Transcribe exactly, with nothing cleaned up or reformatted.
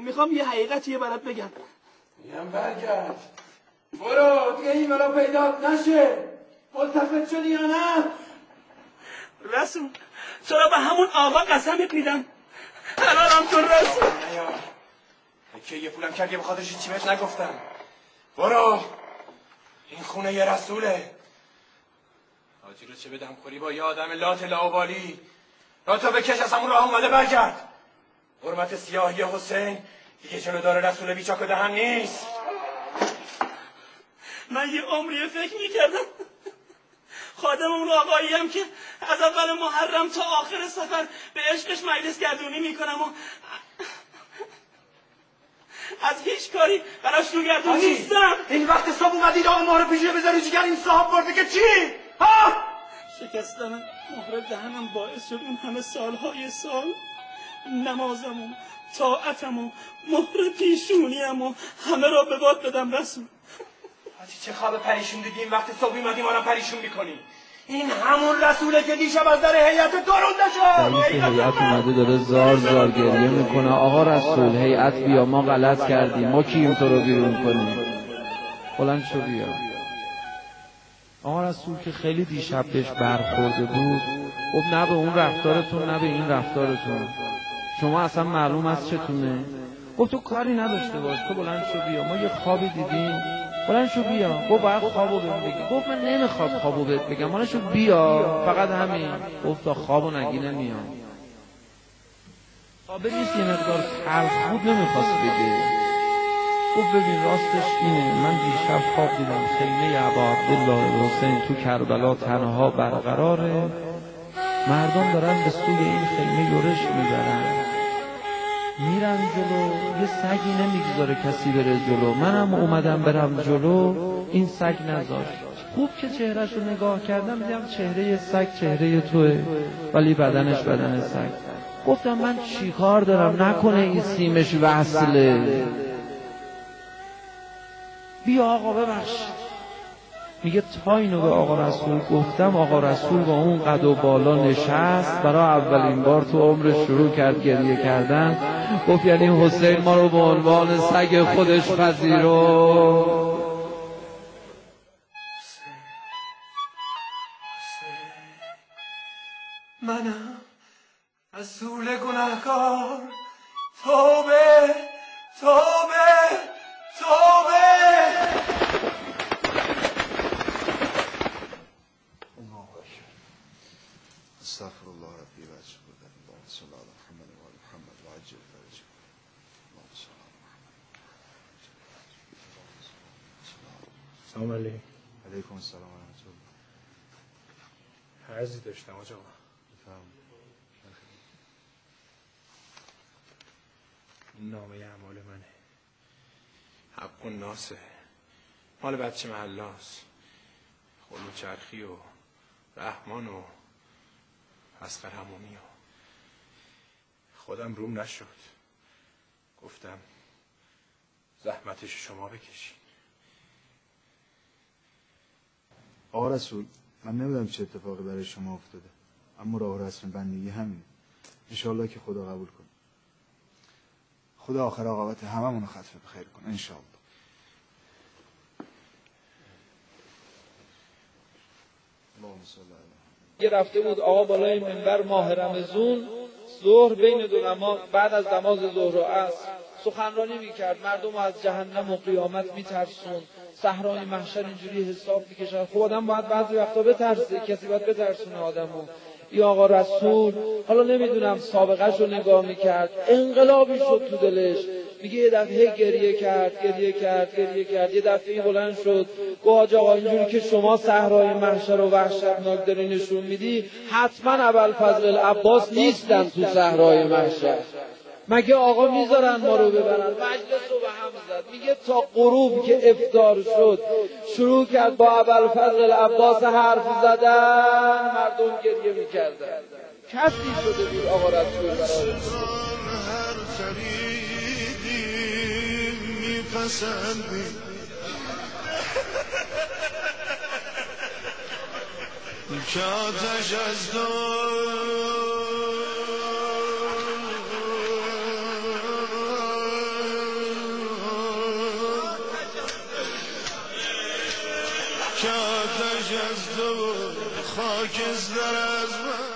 میخوام یه حقیقتیه برات بگم. میگم برگرد برو دیگه این مرا پیدا نشه. ملتفت شدی یا نه؟ رسول چرا به همون آقا قسمت میدم حلالم کن رسول. نیار که یه پولم کرد یه بخاطرش چی بهت نگفتم. برو این خونه یه رسوله. حاجی رو چه بدم خوری با یه آدم لات لاوالی. را تا بکش از همون راه اومده برگرد. حرمت سیاهی حسین دیگه جلو داره رسول بیچاک و دهن نیست. من یه عمریه فکر میکردم خادم اون آقایی هم که از اول محرم تا آخر سفر به عشقش مجلس گردونی میکنم و از هیچ کاری براش رو گردون نیستم. این وقت صبح اومدید آقا مهر پیشونه بذاری جگر این صاحب برده که چی؟ ها؟ شکستن مهر دهنم باعث شد اون همه سالهای سال نمازم و طاعتم و مهر پیشونیم و همه را به باد بدم رسول. حاجی چه خواب پریشون دیدی این وقت صبح اومدی ما را پریشون میکنی. این همون رسوله که دیشب از در هیئت درونده شد. رئیس هیئت اومده داره زار زار گریه میکنه. آقا رسول هیئت بیا ما غلط کردیم ما کیم تو رو بیرون کنیم. بلند شو بیا. آقا رسول که خیلی دیشب بهش برخورده بود خب نه به اون رفتارتون نه به این رفتارتون شما اصلا معلوم است چتونه. گفت تو کاری نداشته باش تو بلند شو بیا ما یه خوابی دیدیم بلند شو بیا. گفت باید خوابو بهم بگی. گفت من نمیخواد خوابو بهت بگم بلند شو بیا فقط همین. گفت تا خوابو نگی نمیام. خوابه نیست یه مقدار تلخ بود نمیخواست بگه. گفت ببین راستش اینه من دیشب خواب دیدم خیمه ابا عبدالله حسین تو کربلا تنها برقراره. مردم دارن به سوی این خیمه یورش میبرن میرن جلو یه سگی نمیگذاره کسی بره جلو. منم اومدم برم جلو این سگ نذاشت. خوب که چهرهشو نگاه کردم دیدم چهره سگ چهره توه ولی بدنش بدن سگ. گفتم من چی کار دارم نکنه این سیمش وصله. بیا آقا ببخشید. میگه تا اینو به آقا رسول گفتم آقا رسول با اون قد و بالا نشست برای اولین بار تو عمرش شروع کرد گریه کردن. گفت یعنی حسین ما رو به عنوان سگ خودش پذیرو. منم رسول گناهکار توبه توبه توبه. استغفر الله ربی و اتوب الیه. اللهم صل علی محمد و آل محمد و عجل فرجهم. اللهم صل علی محمد. سلام علیکم. علیکم السلام و رحمت الله. عرضی داشتم آقا. این نامه اعمال منه. حق الناسه مال بچه محلاست. خلو چرخی و رحمان و اصغر همومی و خودم روم نشد گفتم زحمتش شما بکشین. آقا رسول من نمیدونم چه اتفاقی برای شما افتاده اما راه و رسم بندگی همین. انشاءالله که خدا قبول کنه. خدا آخر عاقبت هممون ختم بخیر کنه انشاءالله. اللهم صل علی یه رفته بود آقا بالای منبر ماه رمضان ظهر بین دو نماز بعد از نماز ظهر و عصر سخنرانی میکرد. مردم از جهنم و قیامت میترسون. صحرای محشر اینجوری حساب میکشن. خب آدم باید بعضی وقتا بترسه. کسی باید بترسونه آدمو. یا آقا رسول حالا نمیدونم سابقهش رو نگاه میکرد انقلابی شد تو دلش. میگه یه دفعه گریه کرد گریه کرد گریه کرد. یه دفعه بلند شد گفت آقا اینجوری که شما صحرای محشر رو وحشتناک داری نشون میدی حتما ابوالفضل العباس نیستن تو صحرای محشر. مگه آقا میذارن ما رو ببرن؟ مجلس رو به هم زد. میگه تا غروب که افطار شد شروع کرد با ابوالفضل العباس حرف زدن. مردم گریه میکردن. کسی شده بود آقا رسول برای هر خریدی میپسندی که آتش از دور که آتش از تو خاکستر از من